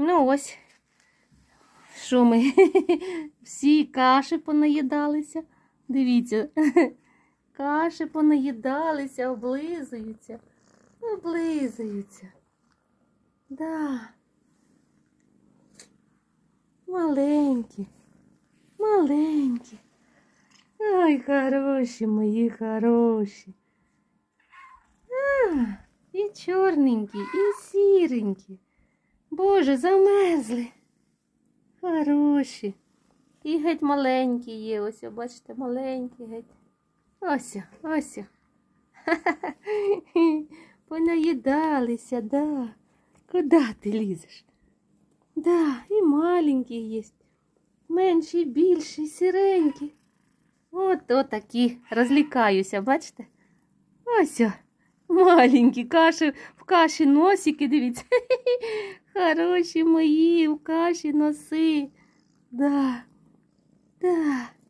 Ну ось, що ми всі каші понаїдалися. Дивіться, каші понаїдалися, облизуються. Облизуються. Да. Маленькі. Маленькі. Ой, хороші мої, хороші. І чорненькі, і сіренькі. Боже, замерзли. Хороші. І геть маленькі є. Ось, бачите, маленькі геть. Ось, ось. Понаїдалися, да. Куди ти лізеш? Да, і маленькі є. Менші, більші, сіренькі. От такі. Розлікаюся, бачите? Ось, маленькі, в каші носики, дивіться. Хороші мої, в каші носи. Да, да.